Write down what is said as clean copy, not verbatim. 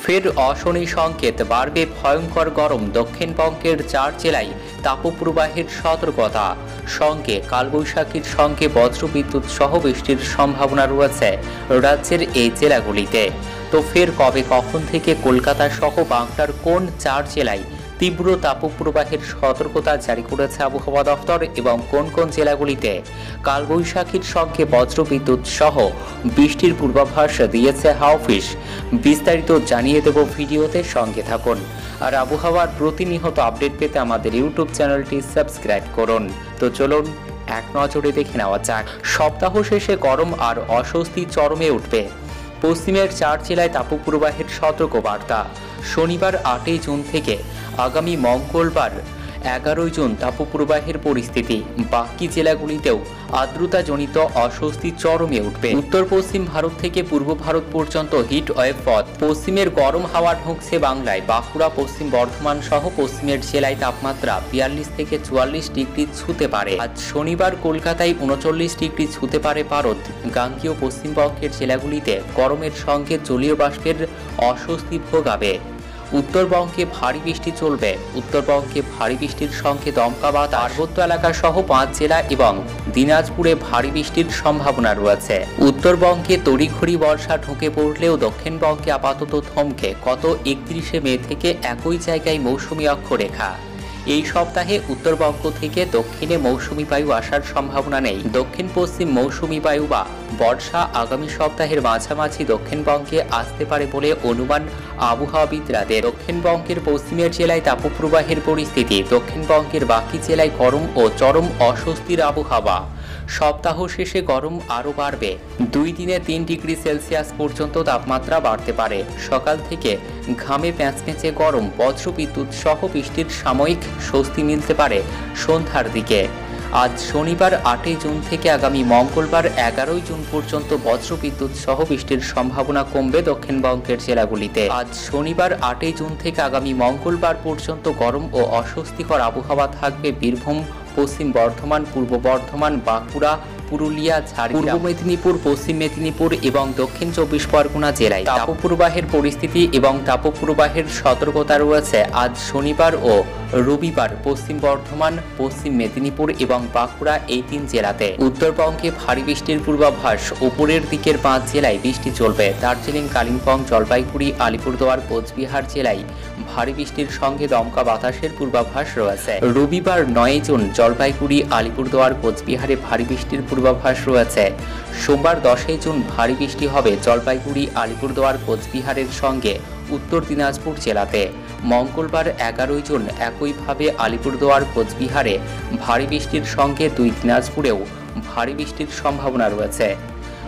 ফের অশনি সংকেত, বাড়বে ভয়ঙ্কর গরম। দক্ষিণবঙ্গের 4 জেলায় তাপপ্রবাহের সতর্কতা, সঙ্গে কালবৈশাখীর সঙ্গে বজ্রবিদ্যুৎ সহ বৃষ্টির সম্ভাবনা রয়েছে রাজ্যের এই জেলাগুলিতে। তো ফের কবে কখন থেকে কলকাতা সহ বাংলার কোন 4 জেলায় তীব্র তাপপ্রবাহের সতর্কতা জারি করেছে আবহাওয়া দফতর এবং কোন কোন জেলাগুলিতে কালবৈশাখীর সঙ্গে বজ্রবিদ্যুৎ সহ বৃষ্টির পূর্বাভাস দিয়েছে হাওয়া অফিস, বিস্তারিত জানিয়ে দেব ভিডিওতে, সঙ্গে থাকুন। আর আবহাওয়ার প্রতিনিয়ত আপডেট পেতে আমাদের ইউটিউব চ্যানেলটি সাবস্ক্রাইব করুন। তো চলুন এক নজরে দেখে নেওয়া যাক। সপ্তাহ শেষে গরম আর অস্বস্তি চরমে উঠবে। পশ্চিমের 4 জেলায় তাপপ্রবাহের সতর্কবার্তা। শনিবার 8 জুন থেকে আগামী মঙ্গলবার 11 জুন তাপপ্রবাহের পরিস্থিতি। বাকি জেলাগুলিতেও আর্দ্রতাজনিত অস্বস্তি চরমে উঠবে। উত্তর পশ্চিম ভারত থেকে পূর্ব ভারত পর্যন্ত হিট ওয়েভ পথ। পশ্চিমের গরম হাওয়া ঢুকছে বাংলায়। বাঁকুড়া, পশ্চিম বর্ধমান সহ পশ্চিমের জেলায় তাপমাত্রা 42 থেকে 44 ডিগ্রি ছুঁতে পারে। আজ শনিবার কলকাতায় 39 ডিগ্রি ছুঁতে পারে পারদ। গাঙ্গেয় পশ্চিমবঙ্গের জেলাগুলিতে গরমের সঙ্গে জলীয় বাষ্পের অস্বস্তি ভোগাবে। উত্তরবঙ্গে ভারী বৃষ্টি চলবে। উত্তরবঙ্গে ভারী বৃষ্টির সঙ্গে দমকা বাতাস। পার্বত্য এলাকা সহ 5 জেলা এবং দিনাজপুরে ভারী বৃষ্টির সম্ভাবনা রয়েছে। উত্তরবঙ্গে তড়িঘড়ি বর্ষা ঢুকে পড়লেও দক্ষিণবঙ্গে আপাতত থমকে। গত 31 মে থেকে একই জায়গায় মৌসুমী অক্ষরেখা। এই সপ্তাহে উত্তরবঙ্গ থেকে দক্ষিণে মৌসুমী বায়ু আসার সম্ভাবনা নেই। দক্ষিণ পশ্চিম মৌসুমী বায়ু বা বর্ষা আগামী সপ্তাহের মাঝামাঝি দক্ষিণবঙ্গে আসতে পারে বলে অনুমান আবহাওয়াবিদদের। দক্ষিণবঙ্গের পশ্চিমের জেলায় তাপপ্রবাহের পরিস্থিতি। দক্ষিণবঙ্গের বাকি জেলায় গরম ও চরম অস্বস্তির আবহাওয়া। সপ্তাহ শেষে গরম আরও বাড়বে। 2 দিনে 3 ডিগ্রি সেলসিয়াস পর্যন্ত তাপমাত্রা বাড়তে পারে। সকাল থেকে ঘামে প্যাঁচপেঁচে গরম। বজ্রবিদ্যুৎ সহ বৃষ্টির সাময়িক স্বস্তি মিলতে পারে সন্ধ্যার দিকে। আজ শনিবার 8 জুন থেকে আগামী মঙ্গলবার 11 জুন পর্যন্ত বজ্রবিদ্যুৎ সহ বৃষ্টির সম্ভাবনা কমবে দক্ষিণবঙ্গের জেলাগুলিতে। আজ শনিবার 8 জুন থেকে আগামী মঙ্গলবার পর্যন্ত গরম ও অস্বস্তিকর আবহাওয়া থাকবে বীরভূম, পশ্চিম বর্ধমান, পূর্ব বর্ধমান, বাঁকুড়া, পুরুলিয়া, ঝাড়গ্রাম, পূর্ব মেদিনীপুর, পশ্চিম মেদিনীপুর এবং দক্ষিণ 24 পরগনা জেলায় তাপপ্রবাহের পরিস্থিতি এবং তাপপ্রবাহের সতর্কতা রয়েছে আজ শনিবার ও রবিবার। পশ্চিম বর্ধমান, পশ্চিম মেদিনীপুর এবং বাঁকুড়া এই 3 জেলাতে। উত্তরবঙ্গে ভারী বৃষ্টির পূর্বাভাস। উপরের দিকের 5 জেলায় বৃষ্টি চলবে। দার্জিলিং, কালিম্পং, জলপাইগুড়ি, আলিপুরদুয়ার, কোচবিহার জেলায় ভারী বৃষ্টির সঙ্গে দমকা বাতাসের পূর্বাভাস রয়েছে। রবিবার 9 জুন জলপাইগুড়ি, আলিপুরদুয়ার, কোচবিহারে ভারী বৃষ্টির পূর্বাভাস রয়েছে। সোমবার 10 জুন ভারী বৃষ্টি হবে জলপাইগুড়ি, আলিপুরদুয়ার, কোচবিহারের সঙ্গে উত্তর দিনাজপুর জেলাতে। মঙ্গলবার 11 জুন একইভাবে আলিপুরদুয়ার, কোচবিহারে ভারী বৃষ্টির সঙ্গে 2 দিনাজপুরেও ভারী বৃষ্টির সম্ভাবনা রয়েছে।